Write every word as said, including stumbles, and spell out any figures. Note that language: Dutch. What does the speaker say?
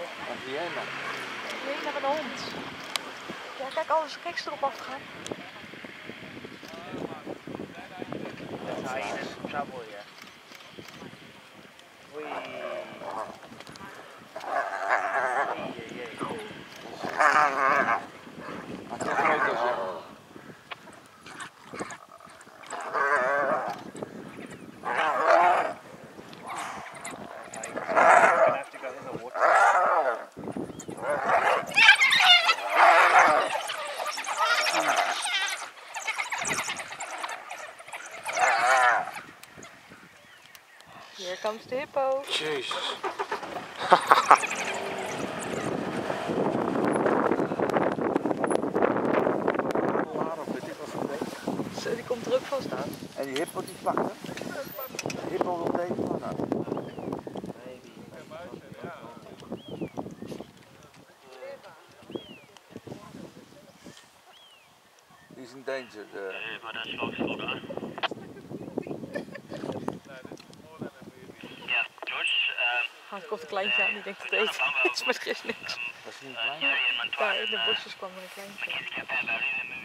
Een hyena. Nee, naar een hond. Ja, kijk, alles kijk ze erop afgaan. That's hyenas in trouble here. Wee. Jee, jee. Maar te groot is hè. Here comes the hippo. Jezus. Zo, die komt er ook van staan. En die hippo die pakt hem. De hippo wil deze man uit. Die is in danger. Uh. Yeah, but that's folks hold on. Yeah, George. Um, Gaat komt een kleintje aan, die denkt dat het eten is, maar er is niks. Dat is niet klein. Jerry and Montoya. Daar in de bosjes kwam er een kleintje. McKinsey have a